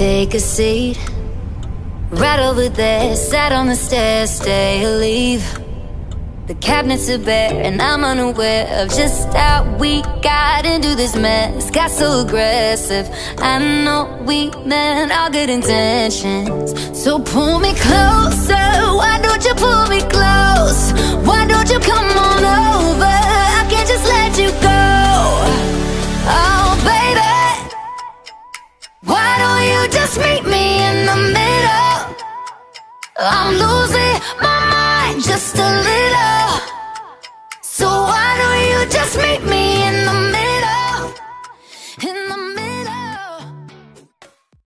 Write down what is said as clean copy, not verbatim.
Take a seat, right over there. Sat on the stairs, stay or leave. The cabinets are bare and I'm unaware of just how we got into this mess. Got so aggressive, I know we meant all good intentions. So pull me closer, why don't you pull me close? Why don't you come on over? I can't just let you go. Oh baby, why don't you just meet me in the middle? I'm losing my mind just a little.